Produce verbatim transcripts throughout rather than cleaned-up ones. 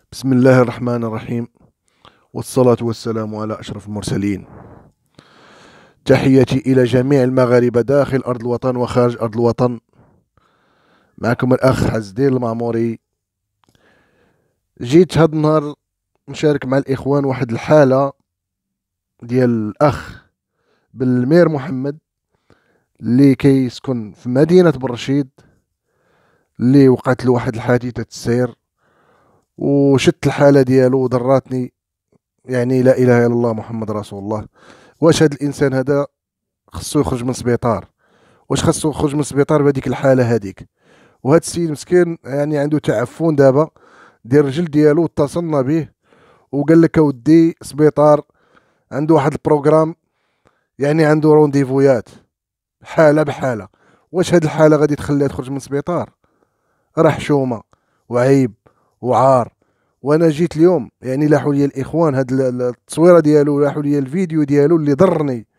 بسم الله الرحمن الرحيم، والصلاة والسلام على أشرف المرسلين. تحياتي إلى جميع المغاربة داخل أرض الوطن وخارج أرض الوطن. معكم الأخ عز الدين المعموري. جيت هذا النهار نشارك مع الإخوان واحد الحالة ديال الأخ بالمير محمد اللي كيسكن في مدينة برشيد، اللي وقعت له واحد الحادثة السير، وشت الحالة ديالو وضراتني. يعني لا إله إلا الله محمد رسول الله. واش هاد الإنسان هذا خصو يخرج من السبيطار؟ واش خاصو يخرج من السبيطار بهذيك الحاله هذيك؟ وهذا السيد مسكين يعني عنده تعفن دابا ديال الرجل ديالو. اتصلنا به وقال لك اودي سبيطار عنده واحد البروغرام، يعني عنده رونديفويات حاله بحاله. واش هاد الحاله غادي تخليها تخرج من السبيطار؟ راه حشومه وعيب وعار. وانا جيت اليوم يعني لاحوا لي الاخوان هاد التصويره ديالو، لاحوا لي الفيديو ديالو اللي ضرني.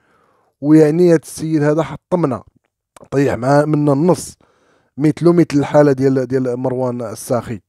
ويعني هاد السيد هذا حطمنا، طيح مع منا النص، مثلو مثل الحاله ديال ديال مروان الساخي.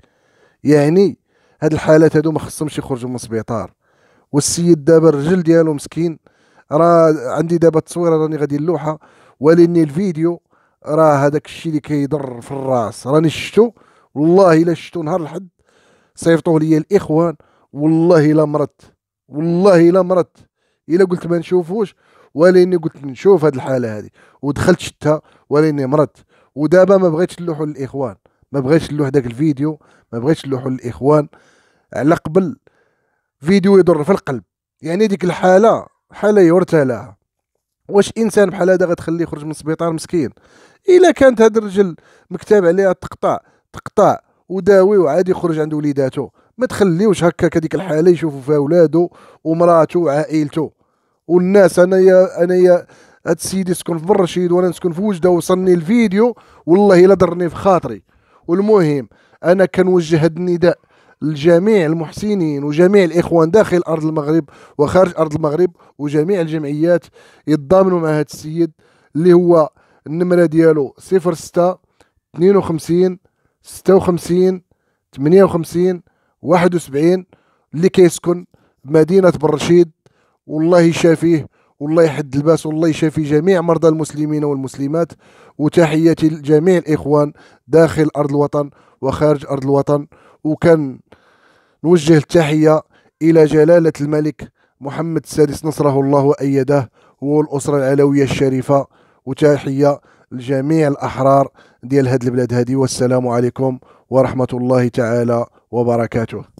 يعني هاد الحالات هادو ما خصهمش يخرجوا من السبيطار. والسيد دابا الرجل ديالو مسكين، راه عندي دابا التصويره راني غادي نلوحها، ولكن الفيديو راه هذاك الشيء اللي كيضر في الراس راني شفتو. والله الا شفتو نهار الحد صيفطوه لي الاخوان، والله الا مرضت، والله الا مرضت الا قلت ما نشوفوش. ولاني قلت نشوف هاد الحاله هذه ودخلت شتها، ولاني مرضت. ودابا ما بغيتش نلوحو للاخوان، ما بغيتش نلوح داك الفيديو، ما بغيتش نلوحو للاخوان على قبل فيديو يضر في القلب. يعني ديك الحاله حاله يرثى لها. واش انسان بحال هذا غتخليه يخرج من السبيطار مسكين؟ الا كانت هذا الرجل مكتاب عليها تقطع تقطع وداوي وعادي يخرج عند وليداته. ما تخليوش هكاك هذيك الحاله يشوفوا فيها ولادو ومراته وعائلته والناس. انايا انايا هاد السيد يسكن في برشيد وانا نسكن في وجده، وصلني الفيديو والله الا ضرني في خاطري. والمهم انا كنوجه هاد النداء لجميع المحسنين وجميع الاخوان داخل ارض المغرب وخارج ارض المغرب، وجميع الجمعيات يتضامنوا مع هاد السيد اللي هو النمره ديالو صفر ستة اثنين وخمسين ستة وخمسين ثمانية وخمسين واحد وسبعين، اللي كيسكن بمدينه برشيد. والله يشافيه، والله يحد الباس، والله يشافي جميع مرضى المسلمين والمسلمات. وتحياتي لجميع الإخوان داخل أرض الوطن وخارج أرض الوطن. وكان نوجه التحية إلى جلالة الملك محمد السادس نصره الله وأيده والأسرة العلوية الشريفة. وتحية لجميع الأحرار ديال هذه البلاد هذه. والسلام عليكم ورحمة الله تعالى وبركاته.